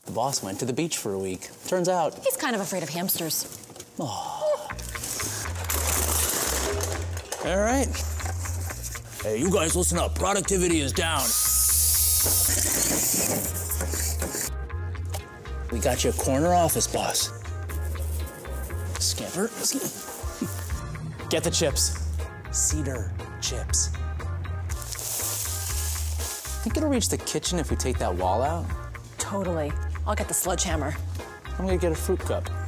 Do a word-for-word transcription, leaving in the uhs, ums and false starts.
The boss went to the beach for a week. Turns out... He's kind of afraid of hamsters. Oh. All right. Hey, you guys listen up. Productivity is down. We got you a corner office, boss. Skipper. Get the chips. Cedar chips. Think it'll reach the kitchen if we take that wall out? Totally. I'll get the sledgehammer. I'm gonna get a fruit cup.